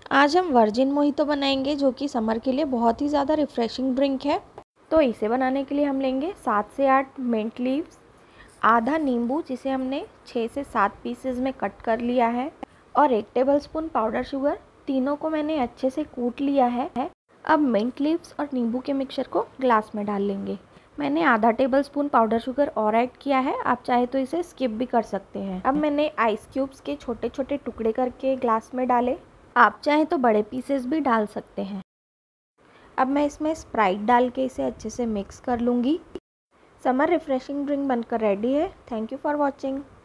आज हम virgin mojito बनाएंगे जो कि समर के लिए बहुत ही ज़्यादा रिफ़्रेशिंग ड्रिंक है। तो इसे बनाने के लिए हम लेंगे 7 से 8 मिंट लीव्स, आधा नींबू जिसे हमने 6 से 7 पीसेस में कट कर लिया है और 1 टेबलस्पून पाउडर शुगर। तीनों को मैंने अच्छे से कूट लिया है। अब मिंट लीव्स और नींबू के मिक्सचर को ग्लास में डाल लेंगे। मैंने आधा टेबलस्पून पाउडर शुगर और ऐड किया है, आप चाहे तो इसे स्किप भी कर सकते हैं। अब मैंने आइस क्यूब्स के छोटे छोटे टुकड़े करके ग्लास में डाले, आप चाहें तो बड़े पीसेस भी डाल सकते हैं। अब मैं इसमें स्प्राइट डाल के इसे अच्छे से मिक्स कर लूँगी। समर रिफ्रेशिंग ड्रिंक बनकर रेडी है। Thank you for watching.